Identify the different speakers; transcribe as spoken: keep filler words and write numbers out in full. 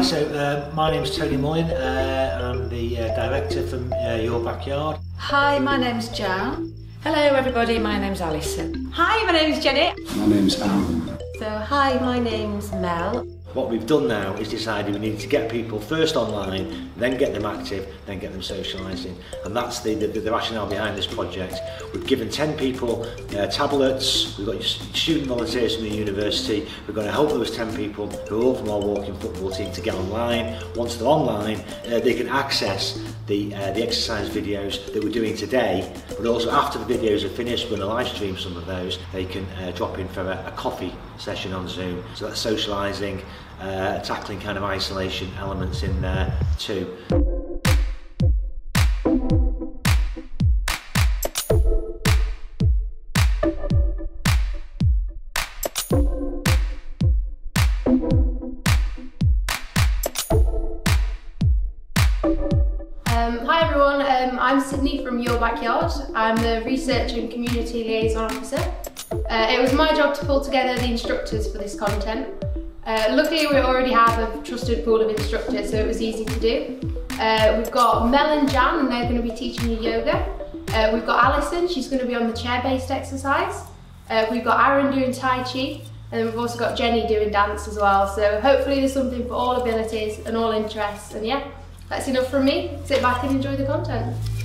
Speaker 1: so uh, my name's Tony Mullin, uh, I'm the uh, director from uh, Your Backyard.
Speaker 2: Hi, my name's Jan.
Speaker 3: Hello everybody, my name's Alison.
Speaker 4: Hi, my name's Jenny.
Speaker 5: My name's Aaron.
Speaker 6: So hi, my name's Mel.
Speaker 1: What we've done now is decided we need to get people first online, then get them active, then get them socialising. And that's the, the, the rationale behind this project. We've given ten people uh, tablets, we've got student volunteers from the university, we're going to help those ten people who are all from our walking football team to get online. Once they're online, uh, they can access the, uh, the exercise videos that we're doing today, but also after the videos are finished, we're going to live stream some of those. They can uh, drop in for a, a coffee session on Zoom. So that's socialising, uh, tackling kind of isolation elements in there too.
Speaker 7: Um, hi everyone, um, I'm Sydney from Your Backyard. I'm the Research and Community Liaison Officer. Uh, it was my job to pull together the instructors for this content. Uh, luckily we already have a trusted pool of instructors, so it was easy to do. Uh, we've got Mel and Jan, and they're going to be teaching you yoga. Uh, we've got Alison, she's going to be on the chair-based exercise. Uh, we've got Aaron doing Tai Chi, and we've also got Jenny doing dance as well. So hopefully there's something for all abilities and all interests, and yeah. That's enough from me. Sit back and enjoy the content.